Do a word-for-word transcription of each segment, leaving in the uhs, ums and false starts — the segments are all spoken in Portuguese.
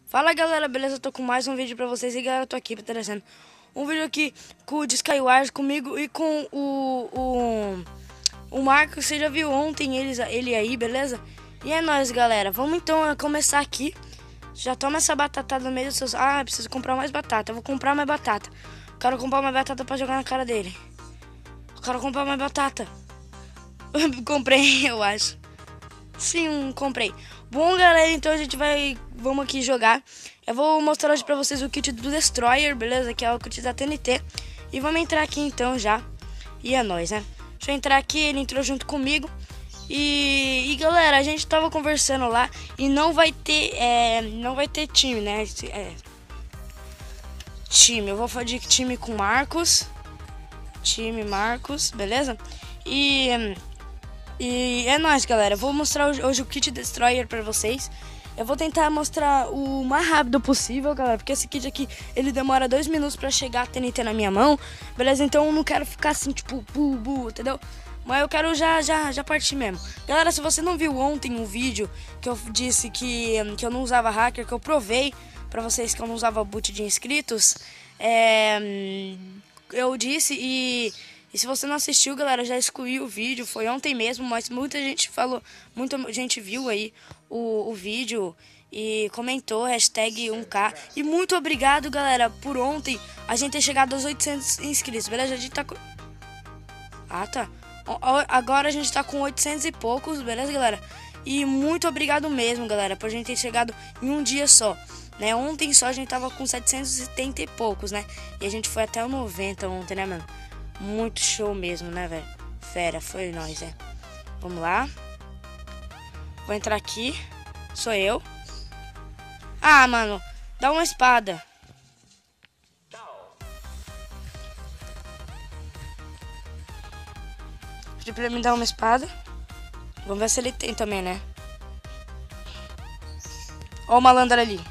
Fala galera, beleza? Eu tô com mais um vídeo pra vocês e galera, eu tô aqui trazendo um vídeo aqui com o de Skywars comigo e com o, o, o Marcos. Você já viu ontem eles, ele aí, beleza? E é nóis galera, vamos então começar aqui. Já toma essa batatada no meio dos seus... Ah, preciso comprar mais batata, eu vou comprar mais batata. Quero comprar mais batata pra jogar na cara dele. Quero comprar mais batata. Comprei, eu acho. Sim, comprei. Bom, galera, então a gente vai... Vamos aqui jogar. Eu vou mostrar hoje pra vocês o kit do Destroyer, beleza? Que é o kit da T N T. E vamos entrar aqui então já. E é nóis, né? Deixa eu entrar aqui, ele entrou junto comigo. E, e galera, a gente tava conversando lá. E não vai ter... É, não vai ter time, né? É, time, eu vou fazer time com Marcos. Time Marcos, beleza? E... E é nóis, galera. Eu vou mostrar hoje, hoje o kit Destroyer pra vocês. Eu vou tentar mostrar o mais rápido possível, galera, porque esse kit aqui, ele demora dois minutos pra chegar a T N T na minha mão, beleza? Então eu não quero ficar assim, tipo, bu, bu, entendeu? Mas eu quero já, já, já partir mesmo. Galera, se você não viu ontem um vídeo que eu disse que, que eu não usava hacker, que eu provei pra vocês que eu não usava boot de inscritos, é, eu disse e... E se você não assistiu, galera, já excluí o vídeo, foi ontem mesmo, mas muita gente falou, muita gente viu aí o, o vídeo e comentou, hashtag um K. E muito obrigado, galera, por ontem a gente ter chegado aos oitocentos inscritos, beleza? A gente tá com... Ah, tá. Agora a gente tá com oitocentos e poucos, beleza, galera? E muito obrigado mesmo, galera, por a gente ter chegado em um dia só, né? Ontem só a gente tava com setecentos e setenta e poucos, né? E a gente foi até o noventa ontem, né, mano? Muito show mesmo, né, velho? Fera, foi nóis, é. Vamos lá. Vou entrar aqui. Sou eu. Ah, mano. Dá uma espada. Pedi pra ele me dar uma espada. Vamos ver se ele tem também, né? Ó o malandro ali.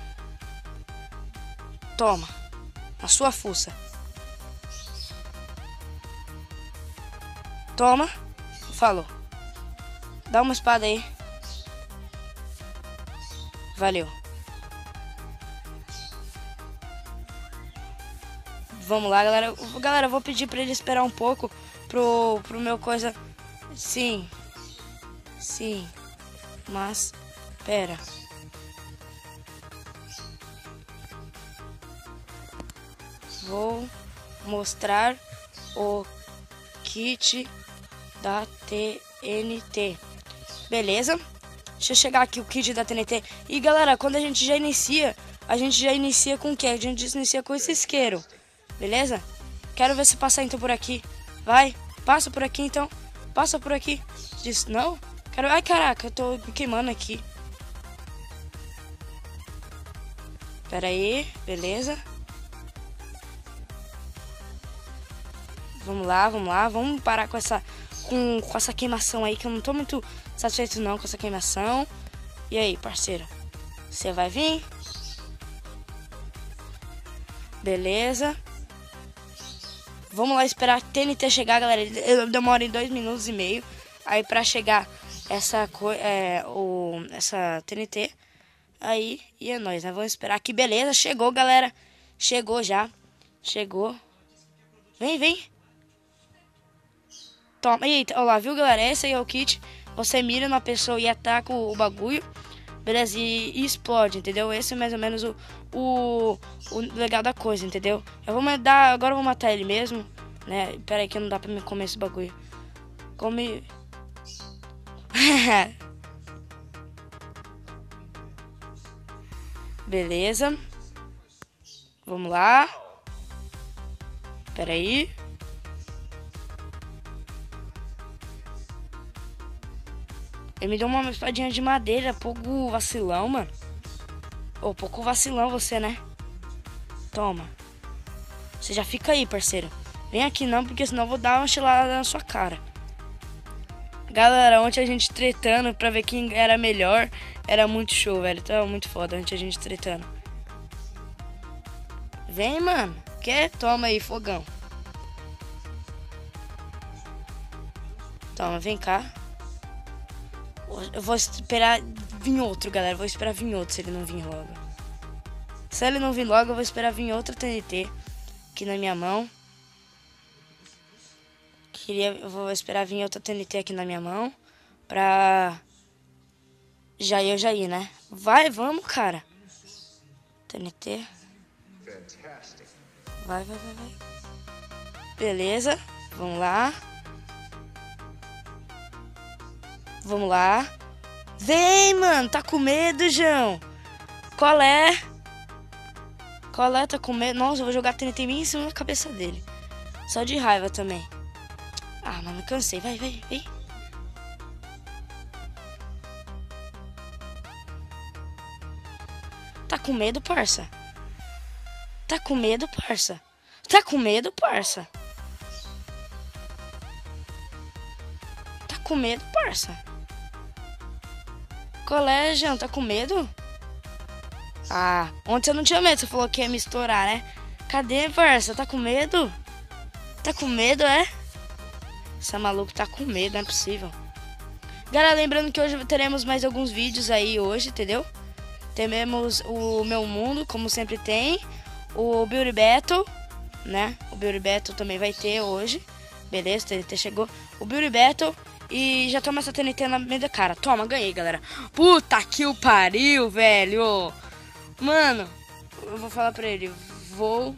Toma. Na sua fuça. Toma. Falou. Dá uma espada aí. Valeu. Vamos lá, galera. Galera, eu vou pedir pra ele esperar um pouco pro, pro meu coisa. Sim. Sim. Mas, pera. Vou mostrar o kit da T N T. Beleza? Deixa eu chegar aqui o kit da T N T. E galera, quando a gente já inicia, a gente já inicia com o que? A gente inicia com esse isqueiro. Beleza? Quero ver se passar então por aqui. Vai, passa por aqui então. Passa por aqui. Diz, não? Quero... Ai caraca, eu tô me queimando aqui. Pera aí, beleza. Vamos lá, vamos lá, vamos parar com essa, com, com essa queimação aí, que eu não tô muito satisfeito não com essa queimação. E aí, parceiro, você vai vir? Beleza. Vamos lá esperar a T N T chegar, galera. Eu demoro em dois minutos e meio aí pra chegar essa, é, o, essa T N T. Aí, e é nóis, né? Vamos esperar aqui, beleza, chegou, galera. Chegou já, chegou. Vem, vem. Toma, eita, olha lá, viu galera, esse aí é o kit. Você mira na pessoa e ataca o, o bagulho, beleza, e, e explode, entendeu? Esse é mais ou menos o, o, o legal da coisa, entendeu? Eu vou mandar, agora eu vou matar ele mesmo, né? Pera aí que não dá pra me comer esse bagulho. Come... Beleza. Vamos lá. Pera aí. Ele me deu uma espadinha de madeira, pouco vacilão, mano. Ô, pouco vacilão você, né? Toma. Você já fica aí, parceiro. Vem aqui não, porque senão eu vou dar uma chilada na sua cara. Galera, ontem a gente tretando pra ver quem era melhor. Era muito show, velho. Tava muito foda ontem a gente tretando. Vem, mano. Quer? Toma aí, fogão. Toma, vem cá. Eu vou esperar vir outro, galera. Vou esperar vir outro se ele não vir logo. Se ele não vir logo, eu vou esperar vir outra T N T aqui na minha mão. Queria, eu vou esperar vir outra T N T aqui na minha mão. Pra... Já ir, eu já ir, né? Vai, vamos, cara. T N T. Vai, vai, vai, vai. Beleza. Vamos lá. Vamos lá. Vem, mano. Tá com medo, João? Qual é? Qual é? Tá com medo? Nossa, eu vou jogar T N T em cima da cabeça dele. Só de raiva também. Ah, mano, cansei. Vai, vai, vai. Tá com medo, parça? Tá com medo, parça? Tá com medo, parça? Tá com medo, parça? Colégio, tá com medo? Ah, ontem você não tinha medo, você falou que ia me estourar, né? Cadê, parça? Tá com medo? Tá com medo, é? Essa maluco tá com medo, não é possível. Galera, lembrando que hoje teremos mais alguns vídeos aí hoje, entendeu? Temos o Meu Mundo, como sempre tem. O Beauty Battle, né? O Beauty Battle também vai ter hoje. Beleza, T N T chegou. O Beauty Battle. E já toma essa T N T na meia da cara. Toma, ganhei, galera. Puta que o pariu, velho. Mano, eu vou falar pra ele. Vou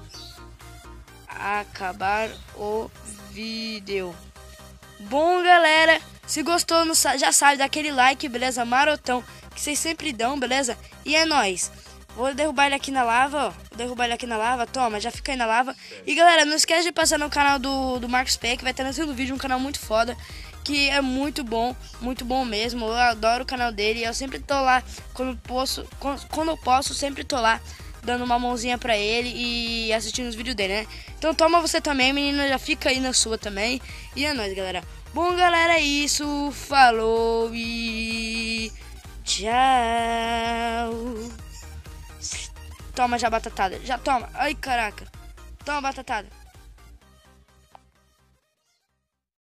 acabar o vídeo. Bom, galera, se gostou, já sabe, dá aquele like, beleza? Marotão, que vocês sempre dão, beleza? E é nóis. Vou derrubar ele aqui na lava, ó. Vou derrubar ele aqui na lava, toma, já fica aí na lava. E galera, não esquece de passar no canal do, do Marcos P, que vai estar lançando vídeo, um canal muito foda. Que é muito bom, muito bom mesmo. Eu adoro o canal dele. Eu sempre tô lá, quando posso, quando eu posso, sempre tô lá dando uma mãozinha pra ele e assistindo os vídeos dele, né? Então toma você também, menina, já fica aí na sua também. E é nóis, galera. Bom, galera, é isso. Falou e tchau. Toma já batatada. Já toma. Ai, caraca. Toma batatada.